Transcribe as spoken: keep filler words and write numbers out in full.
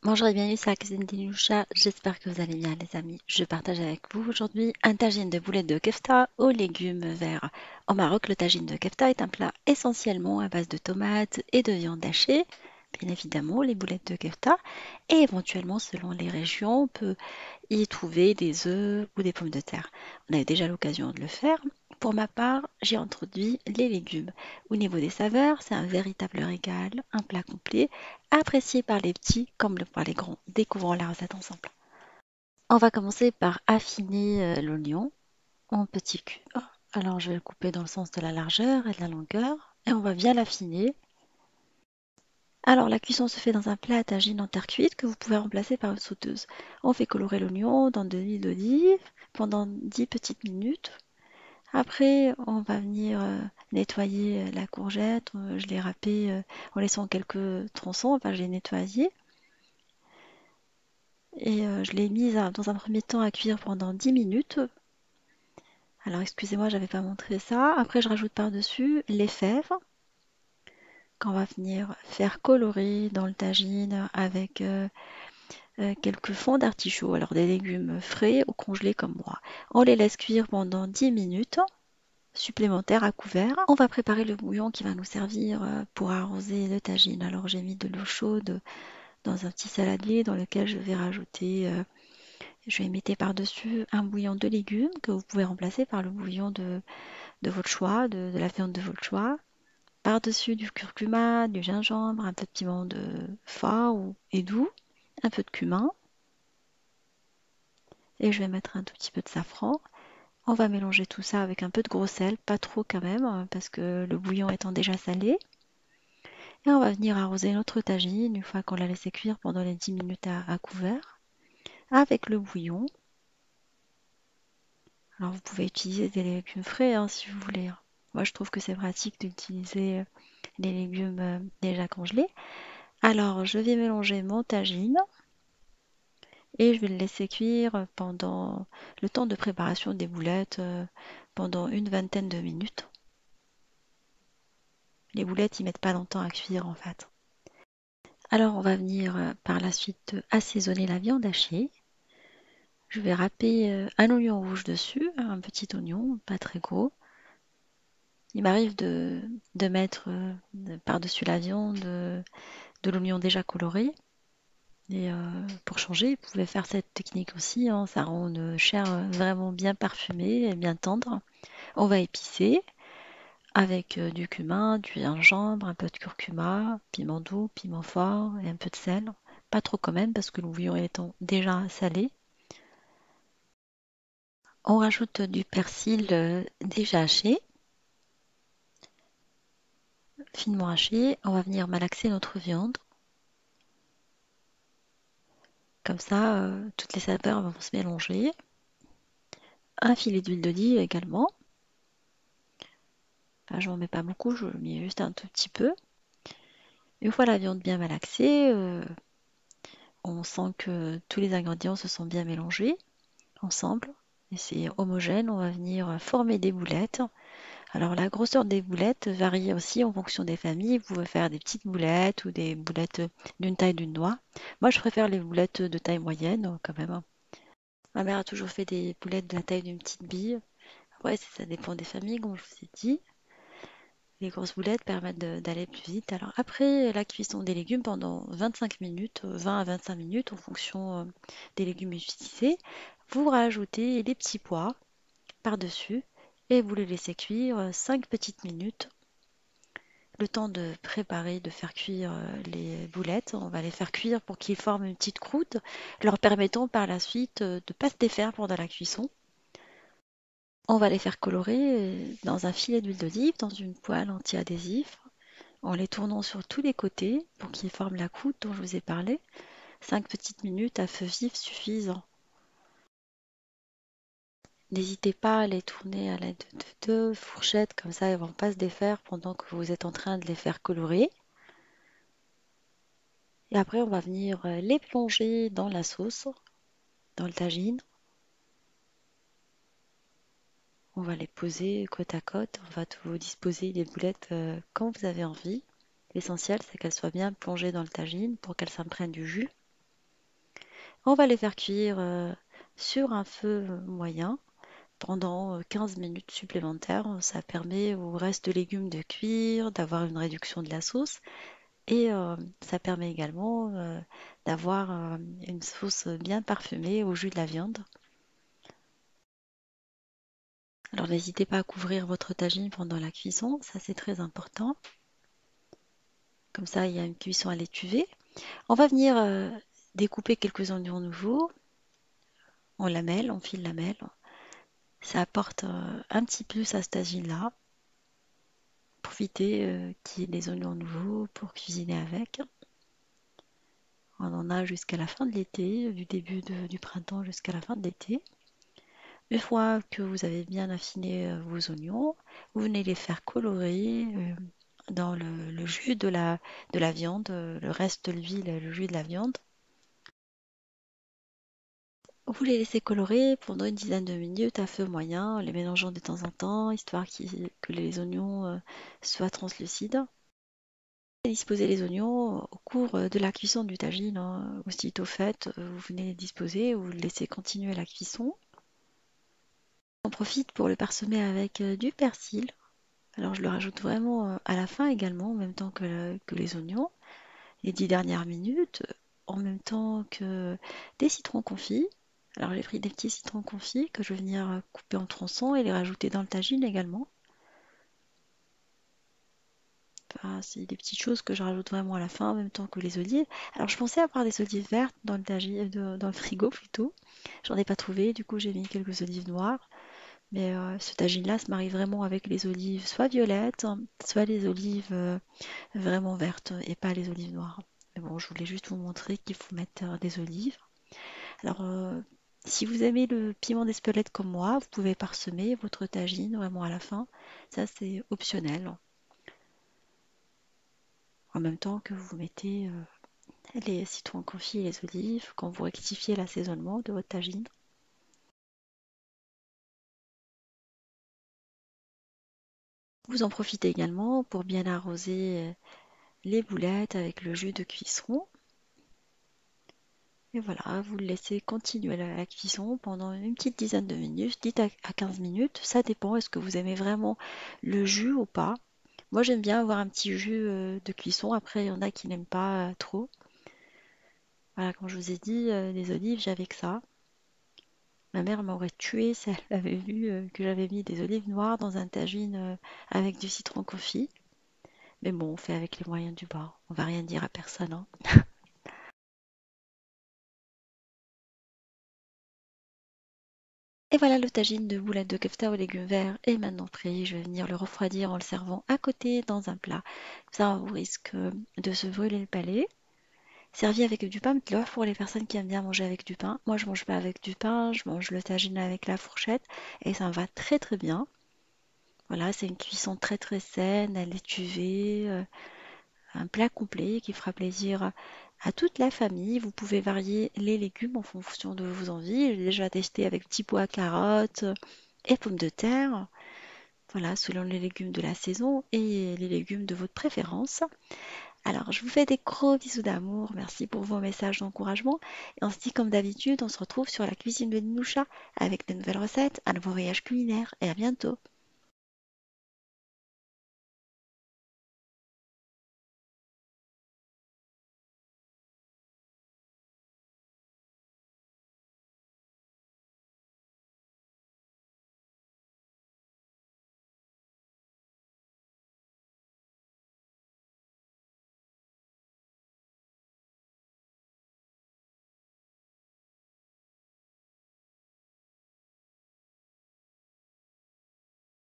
Bonjour et bienvenue sur la cuisine d'Inusha, j'espère que vous allez bien les amis. Je partage avec vous aujourd'hui un tagine de boulettes de kefta aux légumes verts. Au Maroc, le tagine de kefta est un plat essentiellement à base de tomates et de viande hachée, bien évidemment les boulettes de kefta, et éventuellement selon les régions, on peut y trouver des œufs ou des pommes de terre. On a eu déjà l'occasion de le faire. Pour ma part, j'ai introduit les légumes. Au niveau des saveurs, c'est un véritable régal, un plat complet, apprécié par les petits comme par les grands. Découvrons la recette ensemble. On va commencer par affiner euh, l'oignon en petits cubes. Alors je vais le couper dans le sens de la largeur et de la longueur et on va bien l'affiner. Alors, la cuisson se fait dans un plat à tagine en terre cuite que vous pouvez remplacer par une sauteuse. On fait colorer l'oignon dans de l'huile d'olive pendant dix petites minutes. Après, on va venir euh, nettoyer euh, la courgette. Euh, Je l'ai râpée euh, en laissant quelques tronçons. Enfin, je l'ai nettoyée. Et euh, je l'ai mise à- dans un premier temps à cuire pendant dix minutes. Alors, excusez-moi, j'avais pas montré ça. Après, je rajoute par-dessus les fèves qu'on va venir faire colorer dans le tagine avec euh, euh, quelques fonds d'artichaut, alors des légumes frais ou congelés comme moi. On les laisse cuire pendant dix minutes supplémentaires à couvert. On va préparer le bouillon qui va nous servir euh, pour arroser le tagine. Alors j'ai mis de l'eau chaude dans un petit saladier dans lequel je vais rajouter, euh, je vais mettre par-dessus un bouillon de légumes que vous pouvez remplacer par le bouillon de, de votre choix, de, de la viande de votre choix. Par-dessus du curcuma, du gingembre, un peu de piment de fort ou, et doux, un peu de cumin. Et je vais mettre un tout petit peu de safran. On va mélanger tout ça avec un peu de gros sel, pas trop quand même, hein, parce que le bouillon étant déjà salé. Et on va venir arroser notre tagine une fois qu'on l'a laissé cuire pendant les dix minutes à, à couvert, avec le bouillon. Alors vous pouvez utiliser des légumes frais hein, si vous voulez. Moi je trouve que c'est pratique d'utiliser euh, les légumes euh, déjà congelés. Alors je vais mélanger mon tagine et je vais le laisser cuire pendant le temps de préparation des boulettes, euh, pendant une vingtaine de minutes. Les boulettes, ils mettent pas longtemps à cuire en fait. Alors on va venir euh, par la suite euh, assaisonner la viande hachée. Je vais râper euh, un oignon rouge dessus, un petit oignon, pas très gros. Il m'arrive de, de mettre euh, de- par-dessus la viande euh, de l'oignon déjà coloré. Et euh, pour changer, vous pouvez faire cette technique aussi, hein, ça rend une chair euh, vraiment bien parfumée et bien tendre. On va épicer avec euh, du cumin, du gingembre, un peu de curcuma, piment doux, piment fort et un peu de sel. Pas trop quand même parce que le bouillon étant déjà salé. On rajoute du persil euh, déjà haché, finement haché. On va venir malaxer notre viande. Comme ça, euh, toutes les saveurs vont se mélanger. Un filet d'huile d'olive également. Enfin, je n'en mets pas beaucoup, je mets juste un tout petit peu. Une fois la viande bien malaxée, euh, on sent que tous les ingrédients se sont bien mélangés ensemble. Et c'est homogène, on va venir former des boulettes. Alors la grosseur des boulettes varie aussi en fonction des familles. Vous pouvez faire des petites boulettes ou des boulettes d'une taille d'une noix. Moi je préfère les boulettes de taille moyenne quand même. Ma mère a toujours fait des boulettes de la taille d'une petite bille. Après ça dépend des familles comme je vous ai dit. Les grosses boulettes permettent de- d'aller plus vite. Alors après la cuisson des légumes pendant vingt-cinq minutes, vingt à vingt-cinq minutes en fonction euh, des légumes utilisés, vous rajoutez les petits pois par-dessus et vous les laissez cuire cinq petites minutes. Le temps de préparer, de faire cuire euh, les boulettes, on va les faire cuire pour qu'ils forment une petite croûte, leur permettant par la suite euh, de ne pas se défaire pendant la cuisson. On va les faire colorer euh, dans un filet d'huile d'olive, dans une poêle anti-adhésif, en les tournant sur tous les côtés pour qu'ils forment la croûte dont je vous ai parlé. Cinq petites minutes à feu vif suffisant. N'hésitez pas à les tourner à l'aide de deux fourchettes, comme ça elles ne vont pas se défaire pendant que vous êtes en train de les faire colorer. Et après, on va venir euh, les plonger dans la sauce, dans le tagine. On va les poser côte à côte. On va tout disposer les boulettes euh, quand vous avez envie. L'essentiel, c'est qu'elles soient bien plongées dans le tagine pour qu'elles s'imprègnent du jus. On va les faire cuire euh, sur un feu moyen pendant euh, quinze minutes supplémentaires. Ça permet au reste de légumes de cuire, d'avoir une réduction de la sauce et euh, ça permet également euh, d'avoir euh, une sauce bien parfumée au jus de la viande. Alors n'hésitez pas à couvrir votre tagine pendant la cuisson, ça c'est très important. Comme ça, il y a une cuisson à l'étuvée. On va venir euh, découper quelques oignons nouveaux en lamelles, en fil lamelles. Ça apporte euh, un petit plus à ce tagine-là. Profitez euh, qu'il y ait des oignons nouveaux pour cuisiner avec. On en a jusqu'à la fin de l'été, du début de- du printemps jusqu'à la fin de l'été. Une fois que vous avez bien affiné euh, vos oignons, vous venez les faire colorer euh, dans le, le jus de la, de la viande, euh, le reste de l'huile et le jus de la viande. Vous les laissez colorer pendant une dizaine de minutes à feu moyen, en les mélangeant de temps en temps, histoire qu'il- que les oignons euh, soient translucides. Disposez les oignons au cours euh, de la cuisson du tagine, hein. Aussitôt fait, euh, vous venez les disposer, vous laissez continuer la cuisson. On profite pour le parsemer avec euh, du persil. Alors je le rajoute vraiment euh, à la fin également, en même temps que, le- que les oignons, les dix dernières minutes, euh, en même temps que des citrons confits. Alors j'ai pris des petits citrons confits que je vais venir euh, couper en tronçons et les rajouter dans le tagine également. Enfin, c'est des petites choses que je rajoute vraiment à la fin, en même temps que les olives. Alors je pensais avoir des olives vertes dans le tagine, de- dans le frigo plutôt. J'en ai pas trouvé, du coup j'ai mis quelques olives noires. Mais euh, ce tagine-là se marie vraiment avec les olives, soit violettes, hein, soit les olives euh, vraiment vertes et pas les olives noires. Mais bon, je voulais juste vous montrer qu'il faut mettre euh, des olives. Alors, euh, si vous aimez le piment d'Espelette comme moi, vous pouvez parsemer votre tagine vraiment à la fin. Ça, c'est optionnel. En même temps que vous mettez euh, les citrons confits et les olives quand vous rectifiez l'assaisonnement de votre tagine. Vous en profitez également pour bien arroser euh, les boulettes avec le jus de cuisson. Et voilà, vous le laissez continuer la, la cuisson pendant une petite dizaine de minutes, dix à à quinze minutes. Ça dépend, est-ce que vous aimez vraiment le jus ou pas. Moi, j'aime bien avoir un petit jus euh, de cuisson. Après, il y en a qui n'aiment pas euh, trop. Voilà, comme je vous ai dit, euh, les olives, j'avais que ça. Ma mère m'aurait tué si elle avait vu euh, que j'avais mis des olives noires dans un tagine euh, avec du citron confit. Mais bon, on fait avec les moyens du bord. On va rien dire à personne, hein. Et voilà, le tagine de boulettes de kefta aux légumes verts est maintenant prêt. Je vais venir le refroidir en le servant à côté dans un plat. Ça, vous risque de se brûler le palais. Servi avec du pain de pour les personnes qui aiment bien manger avec du pain. Moi, je mange pas avec du pain, je mange le tagine avec la fourchette et ça me va très très bien. Voilà, c'est une cuisson très très saine, à l'étuvée, euh, un plat complet qui fera plaisir à toute la famille. Vous pouvez varier les légumes en fonction de vos envies. J'ai déjà testé avec petits pois, carottes et pommes de terre. Voilà, selon les légumes de la saison et les légumes de votre préférence. Alors, je vous fais des gros bisous d'amour. Merci pour vos messages d'encouragement. Et on se dit comme d'habitude, on se retrouve sur la cuisine de Ninoucha avec de nouvelles recettes, un nouveau voyage culinaire et à bientôt.